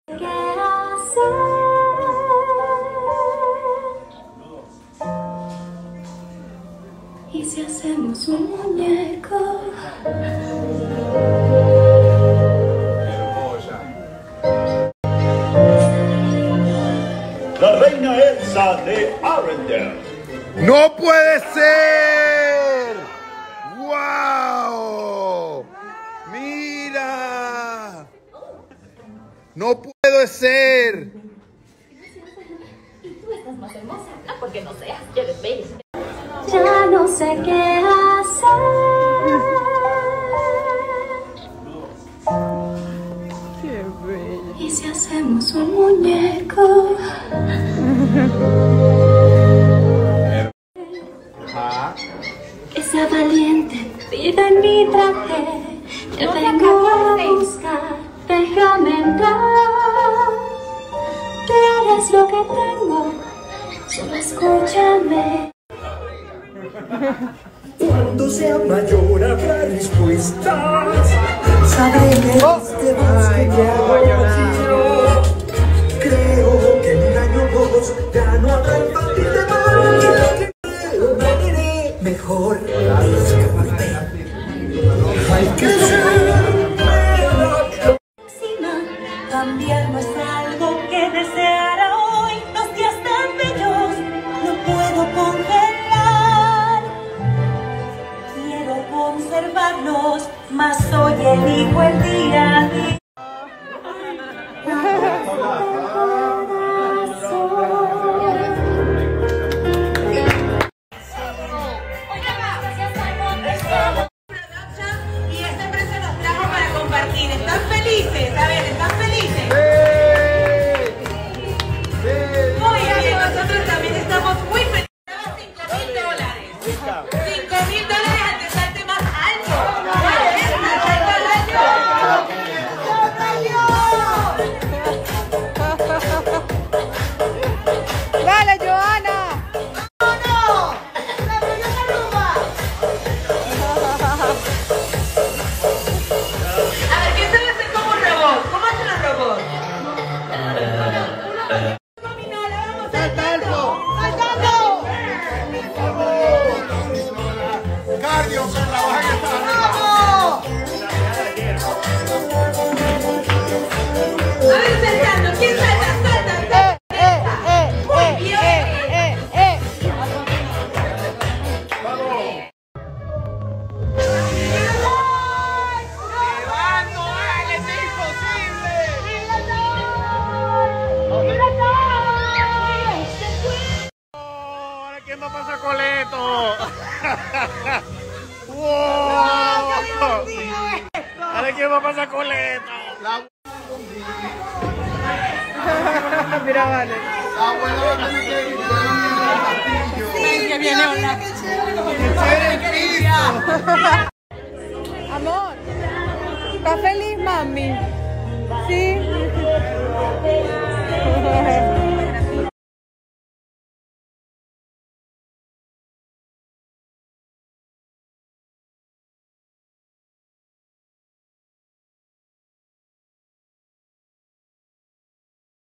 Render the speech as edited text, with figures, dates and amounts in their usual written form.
¿Qué hacer? ¿Y si hacemos un muñeco? La reina Elsa de Arendelle. ¡No puede ser! ¡Wow! ¡Mira! ¡No puede ser! Y tú estás más hermosa, no porque no seas, ya eres bella. Ya no sé qué hacer. Qué bella. ¿Y si hacemos un muñeco? Que sea valiente, vida en mi traje. Yo vengo a buscar, déjame entrar. Tú eres lo que tengo, solo escúchame. Cuando sea mayor habrá respuestas. Sabré que este bosque me agobio. Creo que en un año o dos ya no habrá infantil de mal. Moriré mejor. Hay que ser Cambiar no es algo que deseara hoy. Los días tan bellos no puedo congelar. Quiero conservarlos, mas hoy elijo el día a día. Y esta empresa nos trajo para compartir. ¿Están felices? A ver, ¿están felices? Muy bien, nosotros también estamos muy felices. $5.000. $5.000 antes salte más alto. ¿Cuál es? ¡Salto al año! ¡Dale, Joana! A ver, ¿quién sabe hacer como un robot? ¿Cómo hacen los robots? Dominala, vamos saltando. ¡Saltando! Cardio, con la baja que está ¡Vamos! A ver, saltando. ¿Quién salta? ¡Salta! ¡Muy bien! ¿Ahora quién va a pasar coleto? ¡Wow! ¿Ahora quién va a pasar coleto? Mira, vale. La abuela va a tener que ir. Que viene una. Amor, ¿estás feliz, mami? Sí.